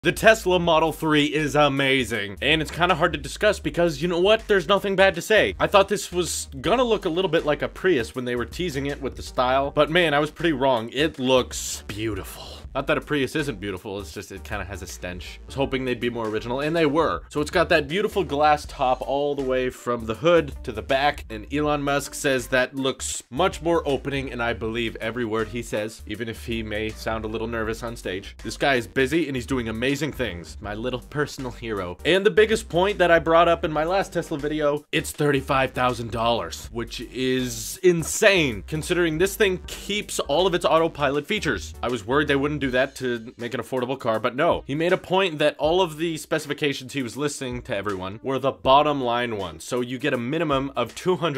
The Tesla Model 3 is amazing, and it's kind of hard to discuss because, you know what, there's nothing bad to say. I thought this was gonna look a little bit like a Prius when they were teasing it with the style, but man, I was pretty wrong. It looks beautiful. Not that a Prius isn't beautiful, it's just it kind of has a stench. I was hoping they'd be more original, and they were. So it's got that beautiful glass top all the way from the hood to the back, and Elon Musk says that looks much more opening, and I believe every word he says, even if he may sound a little nervous on stage. This guy is busy, and he's doing amazing things. My little personal hero. And the biggest point that I brought up in my last Tesla video, it's $35,000, which is insane, considering this thing keeps all of its autopilot features. I was worried they wouldn't do that to make an affordable car, but no. He made a point that all of the specifications he was listing to everyone were the bottom line ones, so you get a minimum of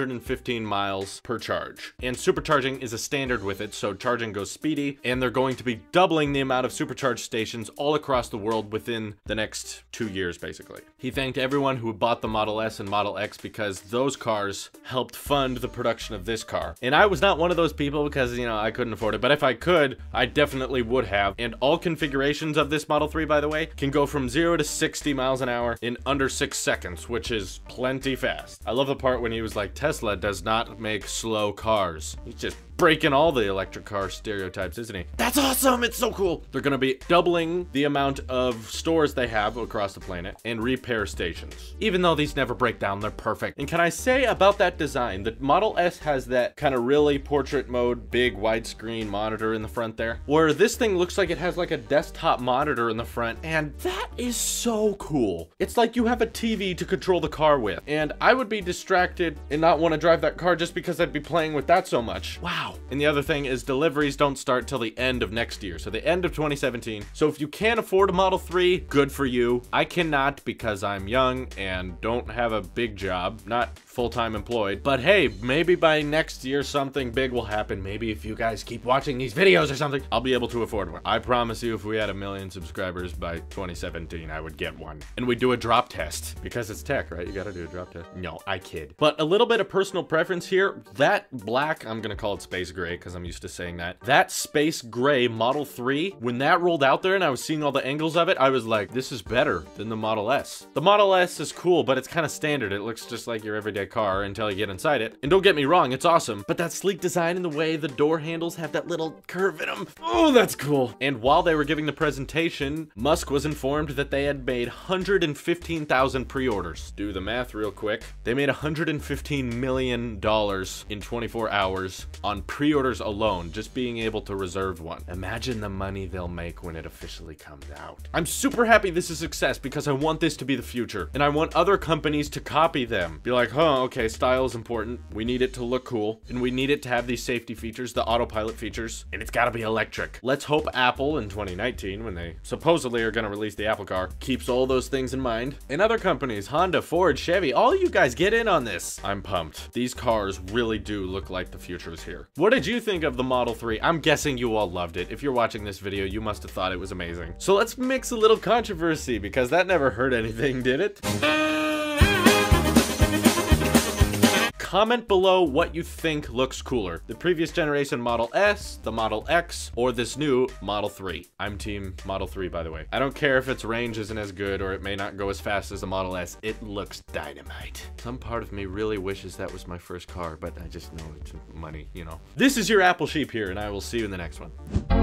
215 miles per charge. And supercharging is a standard with it, so charging goes speedy, and they're going to be doubling the amount of supercharge stations all across the world within the next 2 years, basically. He thanked everyone who bought the Model S and Model X because those cars helped fund the production of this car. And I was not one of those people because, you know, I couldn't afford it, but if I could, I definitely would have. And all configurations of this Model 3, by the way, can go from 0 to 60 miles an hour in under 6 seconds, which is plenty fast. I love the part when he was like, Tesla does not make slow cars. He's just breaking all the electric car stereotypes, isn't he? That's awesome! It's so cool! They're gonna be doubling the amount of stores they have across the planet and repair stations. Even though these never break down, they're perfect. And can I say about that design, the Model S has that kind of really portrait mode, big widescreen monitor in the front there, where this thing looks like it has like a desktop monitor in the front, and that is so cool. It's like you have a TV to control the car with, and I would be distracted and not want to drive that car just because I'd be playing with that so much. Wow. And the other thing is deliveries don't start till the end of next year, so the end of 2017. So if you can't afford a Model 3, good for you. I cannot because I'm young and don't have a big job, not full-time employed. But hey, maybe by next year something big will happen. Maybe if you guys keep watching these videos or something, I'll be able to afford one. I promise you, if we had 1 million subscribers by 2017, I would get one. And we do a drop test because it's tech, right? You gotta do a drop test. No, I kid. But a little bit of personal preference here. That black, I'm gonna call it space gray because I'm used to saying that. That space gray Model 3, when that rolled out there and I was seeing all the angles of it, I was like, this is better than the Model S. The Model S is cool, but it's kind of standard. It looks just like your everyday car until you get inside it. And don't get me wrong, it's awesome, but that sleek design and the way the door handles have that little curve in them, oh, that's cool. And while they were giving the presentation, Musk was informed that they had made 115,000 pre-orders. Do the math real quick. They made $115 million in 24 hours on pre-orders alone, just being able to reserve one. Imagine the money they'll make when it officially comes out. I'm super happy this is a success because I want this to be the future, and I want other companies to copy them. Be like, huh, okay, style is important. We need it to look cool, and we need it to have these safety features, the autopilot features, and it's gotta be electric. Let's hope Apple in 2019, when they supposedly are gonna release the Apple car, keeps all those things in mind. And other companies, Honda, Ford, Chevy, all you guys get in on this. I'm pumped. These cars really do look like the future is here. What did you think of the Model 3? I'm guessing you all loved it. If you're watching this video, you must have thought it was amazing. So let's mix a little controversy because that never hurt anything, did it? Comment below what you think looks cooler, the previous generation Model S, the Model X, or this new Model 3. I'm team Model 3, by the way. I don't care if its range isn't as good or it may not go as fast as the Model S. It looks dynamite. Some part of me really wishes that was my first car, but I just know it's money, you know. This is your Apple Sheep here, and I will see you in the next one.